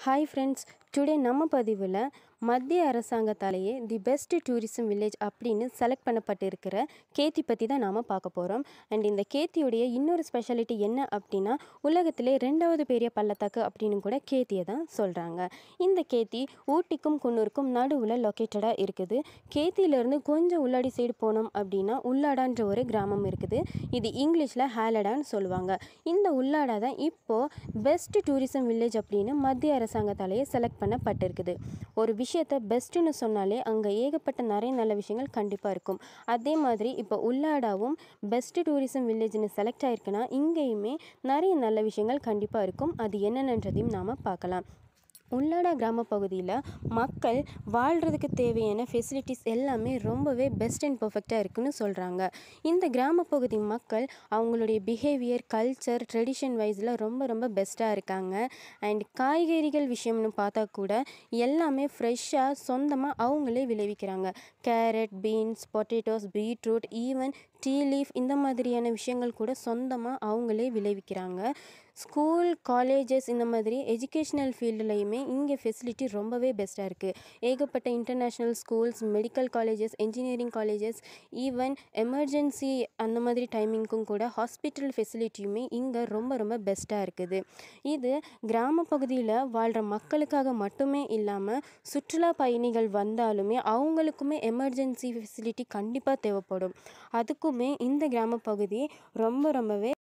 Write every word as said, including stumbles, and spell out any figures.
Hi friends, today நம்ம பதிவில் மத்திய அரசாங்கத்தாலேயே தி பெஸ்ட் டூரிசம் வில்லேஜ் அப்படின்னு செலக்ட் பண்ணப்பட்டு இருக்கிற கேத்தி பற்றி தான் நாம் பார்க்க போகிறோம். அண்ட் இந்த கேத்தியுடைய இன்னொரு ஸ்பெஷாலிட்டி என்ன அப்படின்னா, உலகத்திலே ரெண்டாவது பெரிய பள்ளத்தாக்கு அப்படின்னு கூட கேத்தியை தான் சொல்கிறாங்க. இந்த கேத்தி ஊட்டிக்கும் குன்னூருக்கும் நடுவில் லொக்கேட்டடாக இருக்குது. கேத்தியிலேருந்து கொஞ்சம் உள்ளாடி சைடு போனோம் அப்படின்னா உள்ளாடான்ற ஒரு கிராமம் இருக்குது. இது இங்கிலீஷில் ஹாலடான்னு சொல்லுவாங்க. இந்த உள்ளாடா தான் இப்போது பெஸ்ட் டூரிசம் வில்லேஜ் அப்படின்னு மத்திய அரசாங்கத்தாலேயே செலக்ட் பண்ணப்பட்டிருக்குது. ஒரு விஷயத்தை பெஸ்ட்டுன்னு சொன்னாலே அங்கே ஏகப்பட்ட நிறைய நல்ல விஷயங்கள் கண்டிப்பாக இருக்கும். அதே மாதிரி இப்போ உள்ளாடாவும் பெஸ்ட் டூரிசம் வில்லேஜ்னு செலக்ட் ஆயிருக்குன்னா இங்கேயுமே நிறைய நல்ல விஷயங்கள் கண்டிப்பாக இருக்கும். அது என்னென்னன்றதையும் நாம் பார்க்கலாம். உள்ளாடா கிராம பகுதியில் மக்கள் வாழ்கிறதுக்கு தேவையான ஃபெசிலிட்டிஸ் எல்லாமே ரொம்பவே பெஸ்ட் அண்ட் பர்ஃபெக்டாக இருக்குதுன்னு சொல்கிறாங்க. இந்த கிராம பகுதி மக்கள் அவங்களுடைய பிஹேவியர், கல்ச்சர், ட்ரெடிஷன் வைஸில் ரொம்ப ரொம்ப பெஸ்ட்டாக இருக்காங்க. அண்ட் காய்கறிகள் விஷயம்னு பார்த்தா கூட எல்லாமே ஃப்ரெஷ்ஷாக சொந்தமாக அவங்களே விளைவிக்கிறாங்க. Carrot, beans, potatoes, beetroot, even tea leaf இந்த மாதிரியான விஷயங்கள் கூட சொந்தமாக அவங்களே விளைவிக்கிறாங்க. ஸ்கூல், காலேஜஸ் இந்த மாதிரி எஜுகேஷ்னல் ஃபீல்டுலையுமே இங்கே ஃபெசிலிட்டி ரொம்பவே பெஸ்ட்டாக இருக்குது. ஏகப்பட்ட international schools, medical colleges, engineering colleges, even emergency அந்த மாதிரி டைமிங்க்கும் கூட ஹாஸ்பிட்டல் ஃபெசிலிட்டியுமே இங்கே ரொம்ப ரொம்ப பெஸ்ட்டாக இருக்குது. இது கிராம பகுதியில் வாழ்கிற மக்களுக்காக மட்டுமே இல்லாமல் சுற்றுலா பயணிகள் வந்தாலுமே அவங்களுக்குமே எமர்ஜென்சி ஃபெசிலிட்டி கண்டிப்பாக தேவைப்படும். அதுக்குமே இந்த கிராம பகுதி ரொம்ப ரொம்பவே